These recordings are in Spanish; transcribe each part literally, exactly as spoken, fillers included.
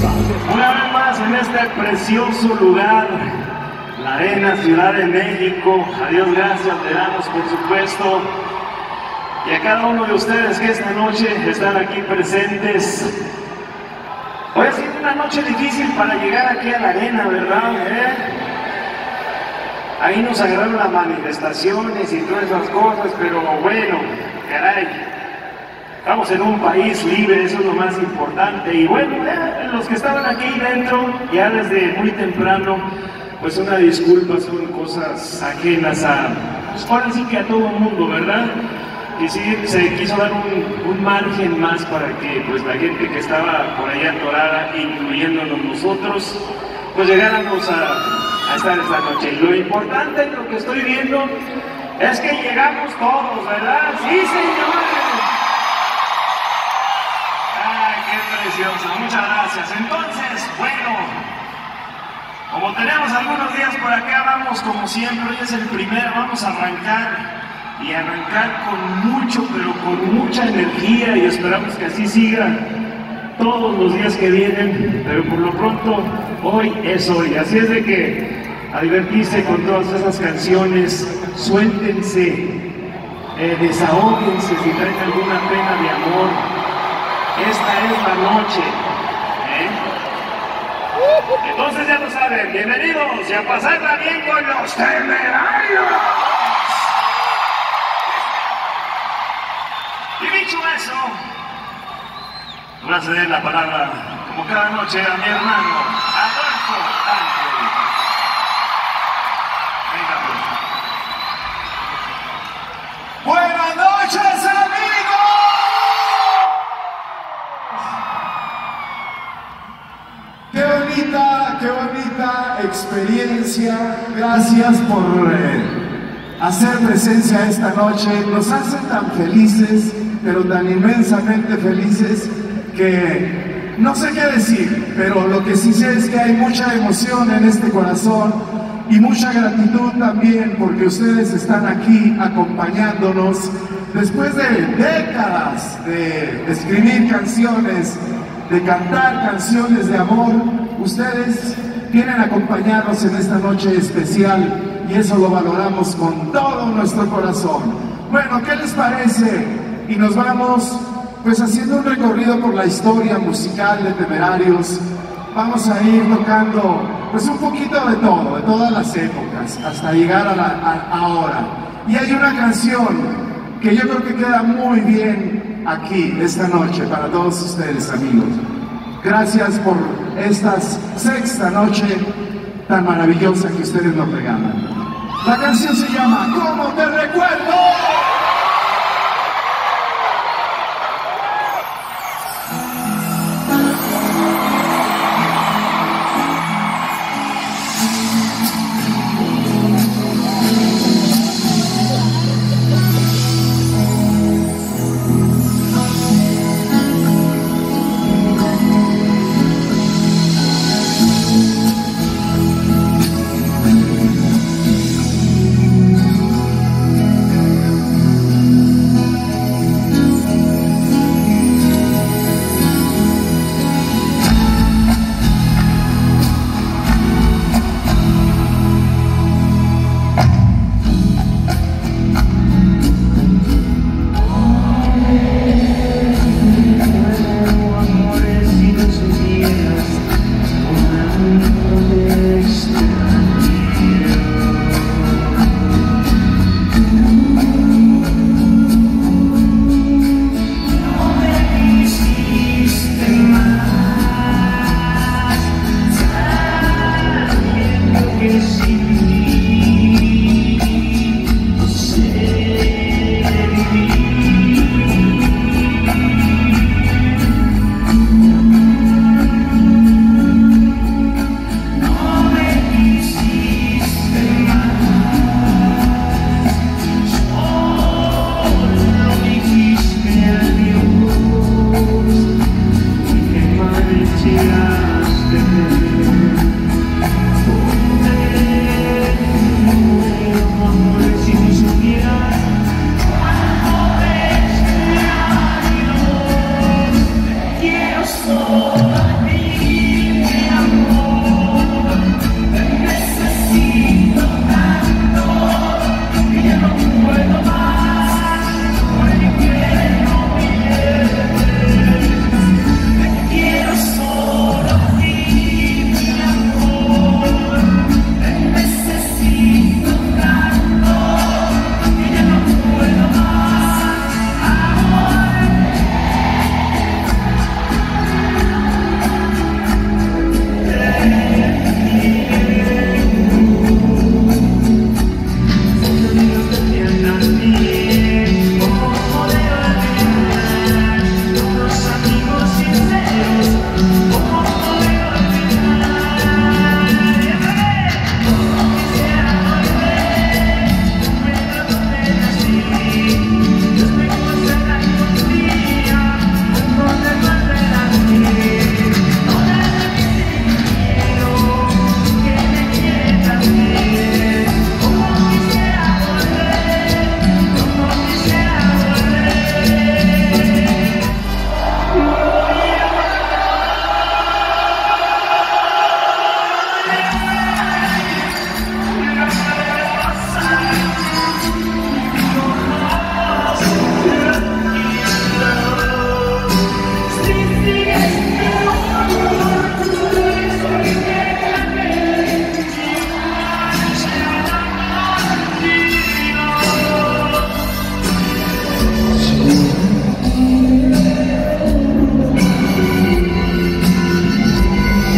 Una vez más en este precioso lugar, la Arena Ciudad de México. A Dios gracias le damos, por supuesto, y a cada uno de ustedes que esta noche están aquí presentes. Hoy ha sido una noche difícil para llegar aquí a la arena, ¿verdad? ¿Eh? Ahí nos agarraron las manifestaciones y todas esas cosas, pero bueno, caray, estamos en un país libre, eso es lo más importante. Y bueno, ya, los que estaban aquí dentro, ya desde muy temprano, pues una disculpa, son cosas ajenas a, pues ahora sí que a todo el mundo, ¿verdad? Y sí, se quiso dar un, un margen más para que pues la gente que estaba por allá atorada, incluyéndonos nosotros, pues llegáramos a, a estar esta noche. Y lo importante, lo que estoy viendo, es que llegamos todos, ¿verdad? ¡Sí, señores! ¡Ay, qué precioso! Muchas gracias. Entonces, bueno, como tenemos algunos días por acá, vamos como siempre, hoy es el primero, vamos a arrancar. Y arrancar con mucho, pero con mucha energía, y esperamos que así siga todos los días que vienen, pero por lo pronto hoy es hoy, así es de que a divertirse con todas esas canciones, suéltense, eh, desahóguense si traen alguna pena de amor, esta es la noche, ¿eh? Entonces ya lo saben, bienvenidos y a pasarla bien con los Temerarios. Y dicho eso, voy a ceder la palabra, como cada noche, a mi hermano Adolfo Ángel. Venga, pues. Buenas noches, amigos. Qué bonita, qué bonita experiencia. Gracias por eh, hacer presencia esta noche. Nos hacen tan felices, pero tan inmensamente felices que no sé qué decir, pero lo que sí sé es que hay mucha emoción en este corazón y mucha gratitud también porque ustedes están aquí acompañándonos después de décadas de escribir canciones, de cantar canciones de amor. Ustedes vienen a acompañarnos en esta noche especial y eso lo valoramos con todo nuestro corazón. Bueno, ¿qué les parece? Y nos vamos pues haciendo un recorrido por la historia musical de Temerarios. Vamos a ir tocando pues un poquito de todo, de todas las épocas, hasta llegar a, la, a ahora. Y hay una canción que yo creo que queda muy bien aquí esta noche para todos ustedes, amigos. Gracias por esta sexta noche tan maravillosa que ustedes nos regalan. La canción se llama ¿Cómo te recuerdo? So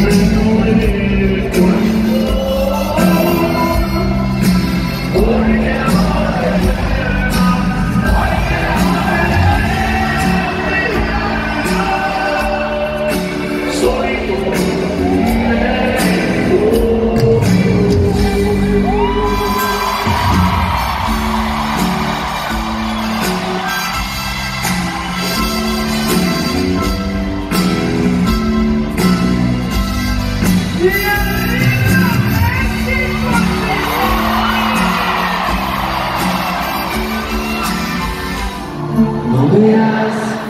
No veas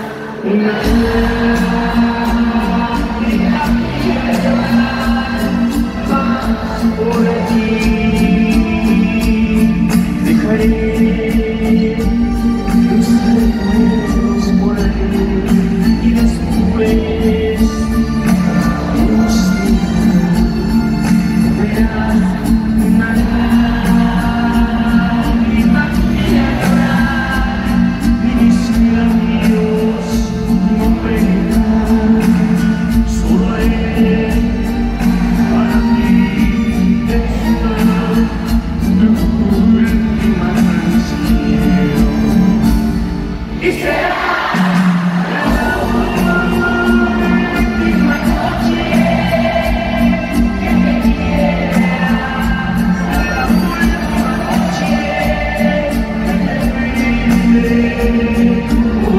más por aquí, dejaré los recuerdos por ahí y después los no verás una lágrima que llorar. Mis labios no pegan, solo haré para ti esta última canción. Y será la última noche que te quiera, la última noche que te brinde.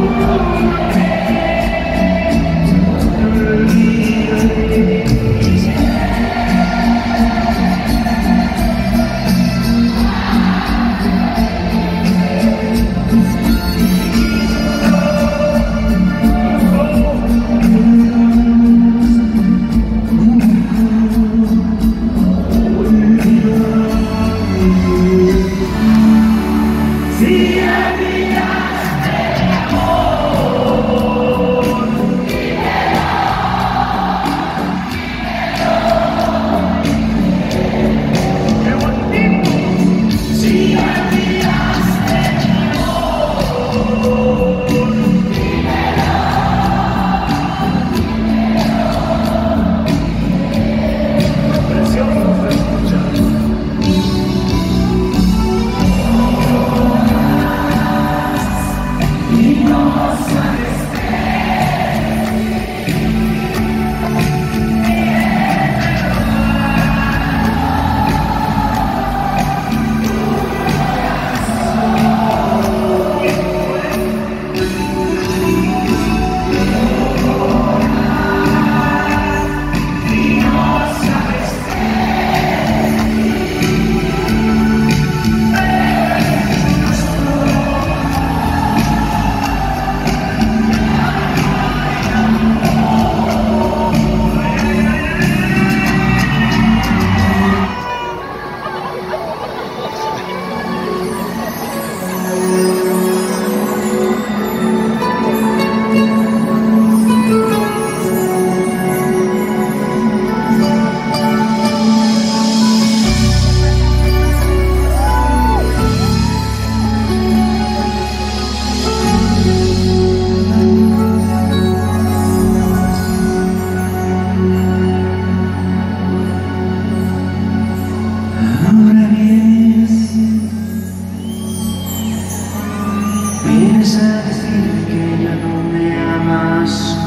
Vienes a decir que ya no me amas,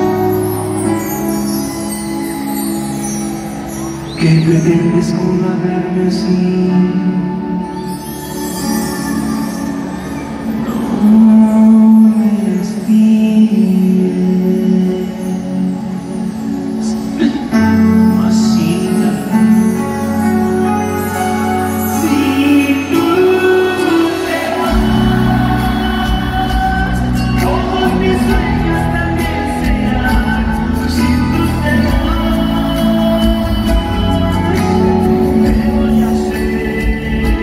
que pretendes con verme así. No me lastimes así. Voy a hacer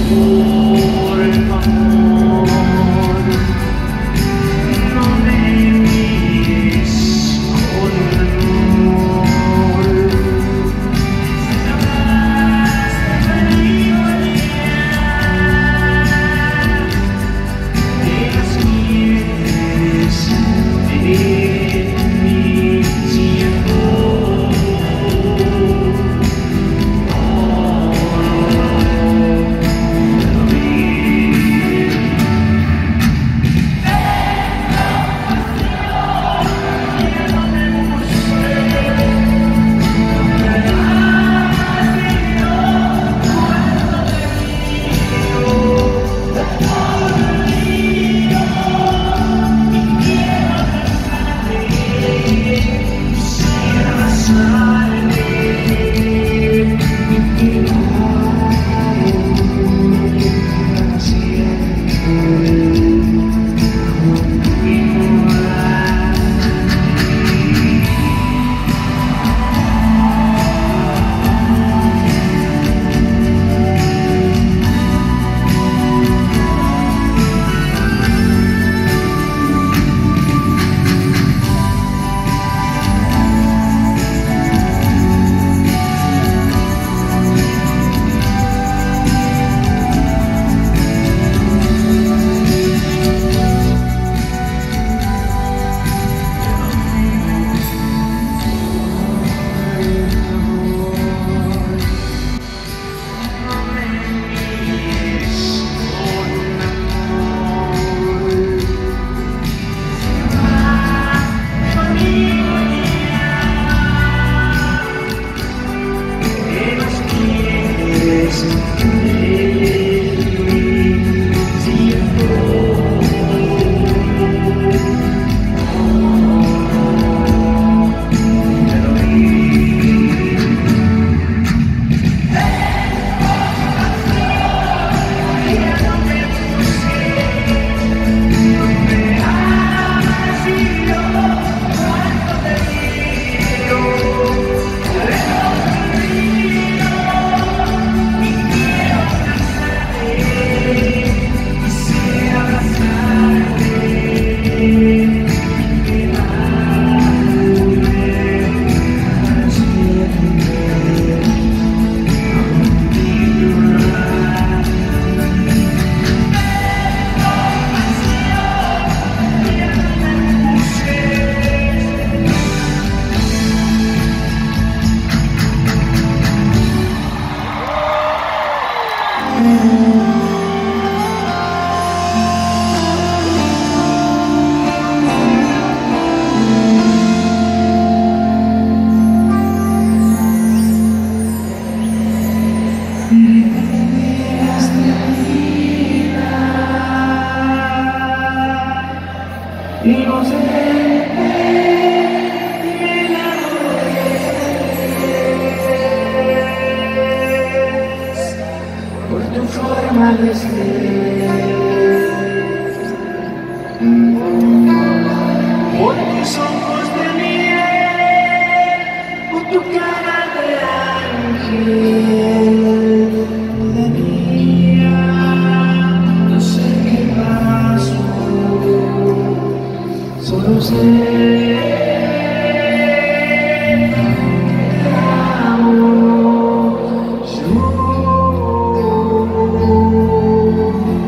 Por tus ojos de miel, por tu cara de ángel, de mía, no sé qué pasó, solo sé que te amo yo.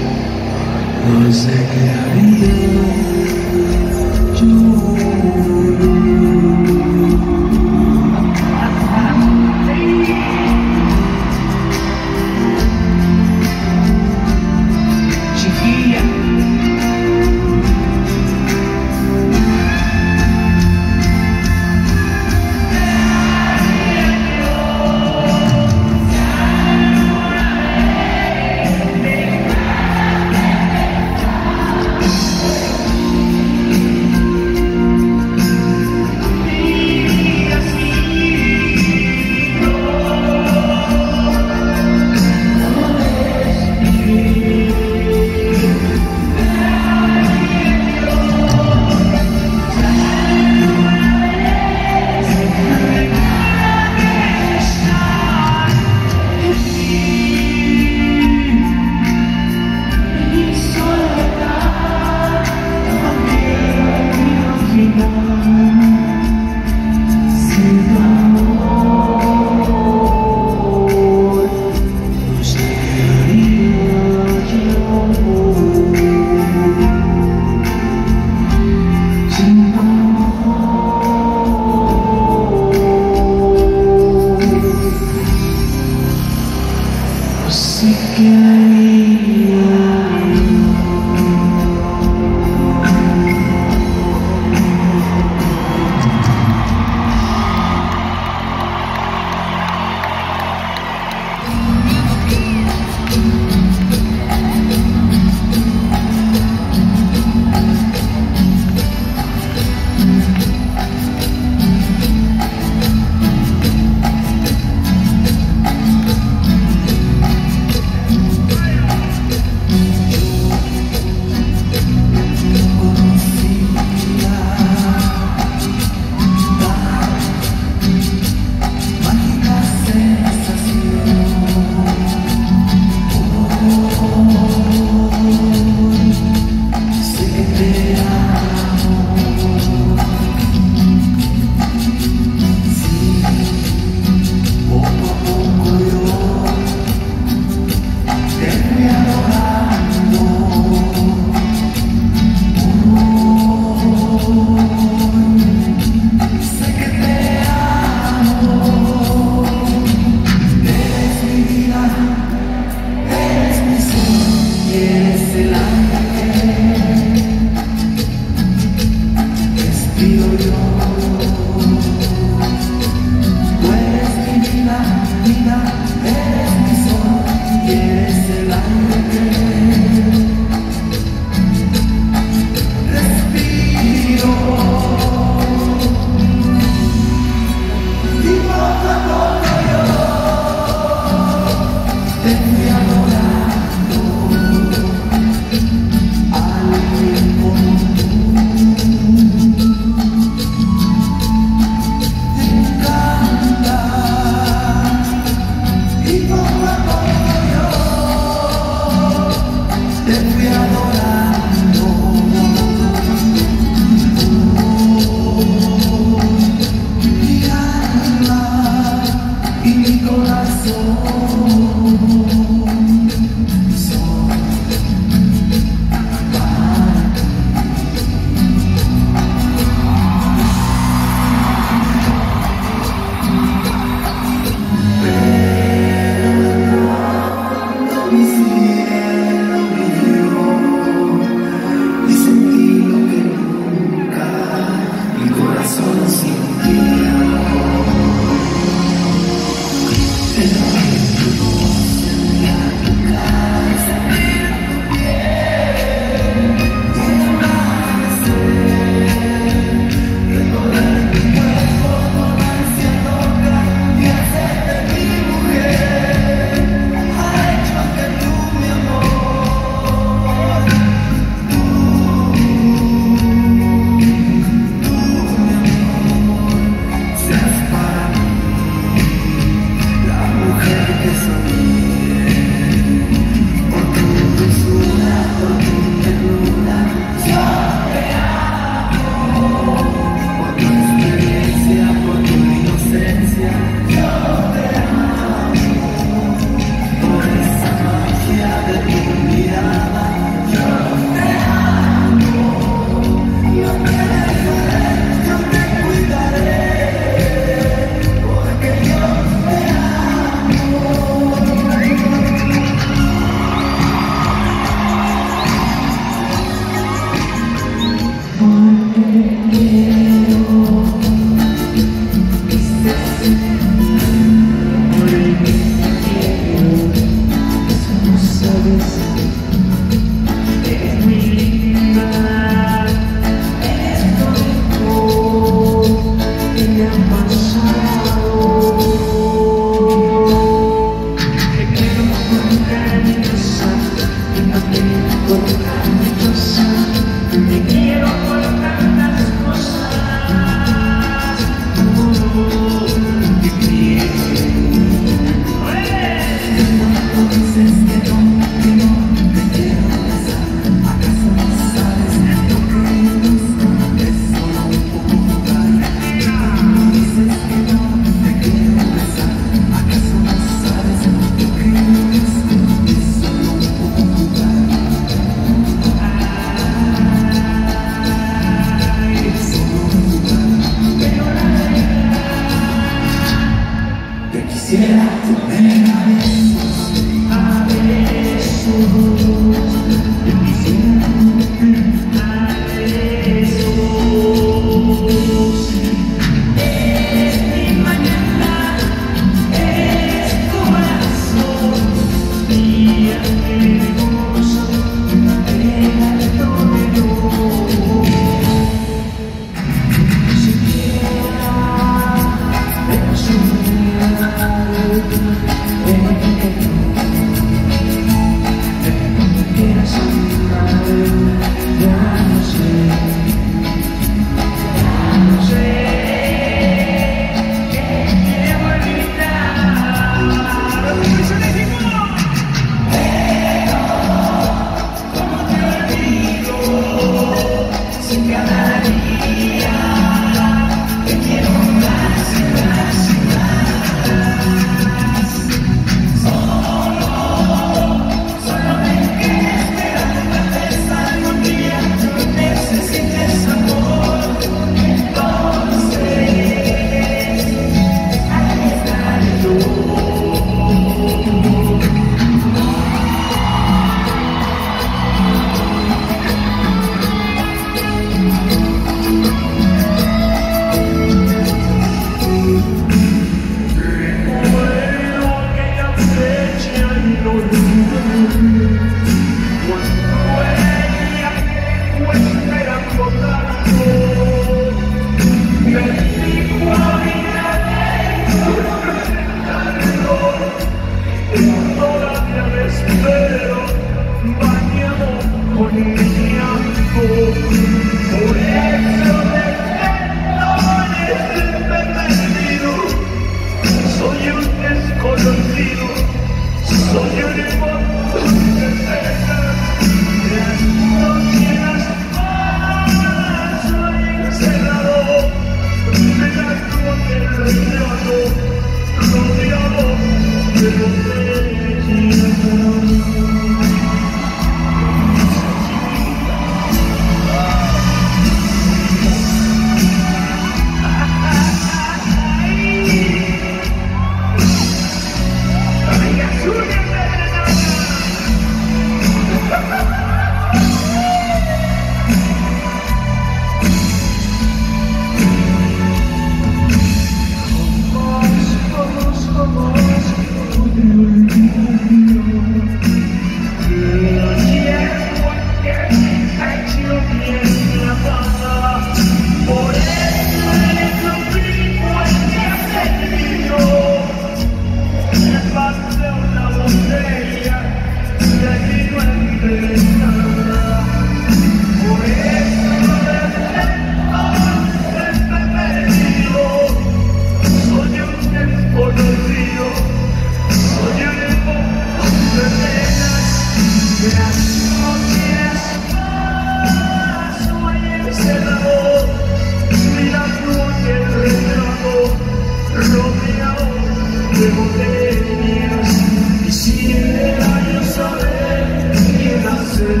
botellas. Quisiera yo saber quién hace el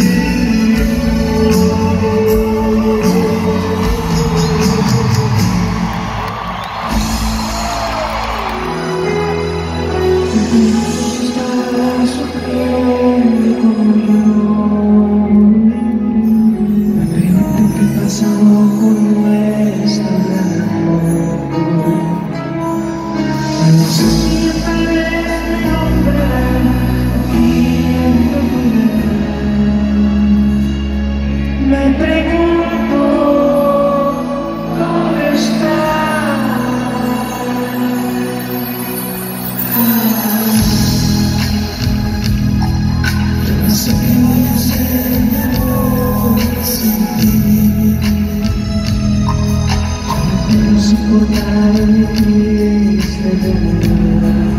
me pregunto dónde está. Yo no sé qué voy a hacer de amor sin ti. No puedo soportar mi triste verdad.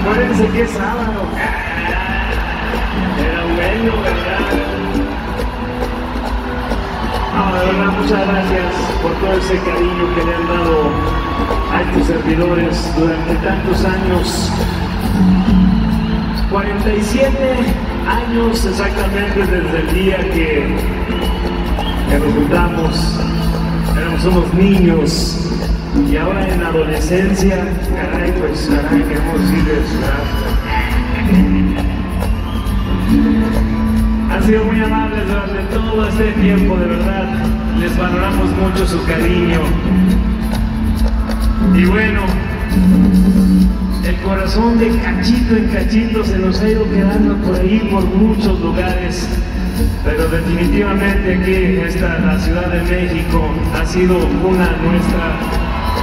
Acuérdense que es sábado. Era bueno, ¿verdad? No, de verdad, muchas gracias por todo ese cariño que le han dado a estos servidores durante tantos años. cuarenta y siete años exactamente desde el día que, que nos juntamos. Éramos unos niños. Y ahora en la adolescencia, caray, pues, caray, queremos decirles gracias. Han sido muy amables durante todo este tiempo, de verdad. Les valoramos mucho su cariño. Y bueno, el corazón de cachito en cachito se nos ha ido quedando por ahí, por muchos lugares. Pero definitivamente aquí, esta, la Ciudad de México, ha sido una nuestra.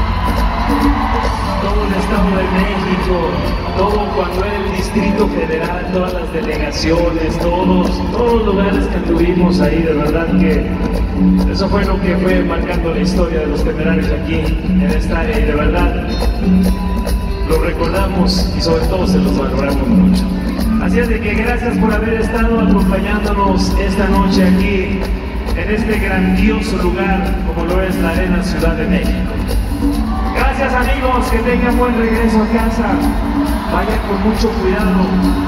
Todo el Estado de México, todo cuando era el Distrito Federal, todas las delegaciones, todos, todos los lugares que tuvimos ahí, de verdad que eso fue lo que fue marcando la historia de los Temerarios aquí, en esta área, y de verdad lo recordamos y sobre todo se los valoramos mucho. Así es de que gracias por haber estado acompañándonos esta noche aquí, en este grandioso lugar como lo es la Arena Ciudad de México. Gracias amigos, que tengan buen regreso a casa, vayan con mucho cuidado.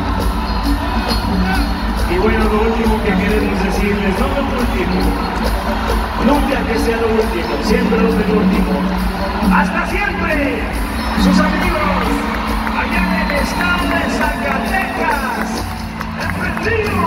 Y bueno, lo último que queremos decirles, no lo último, nunca que sea lo último, siempre lo penúltimo. ¡Hasta siempre! Sus amigos, allá en el estado de Zacatecas, ¡el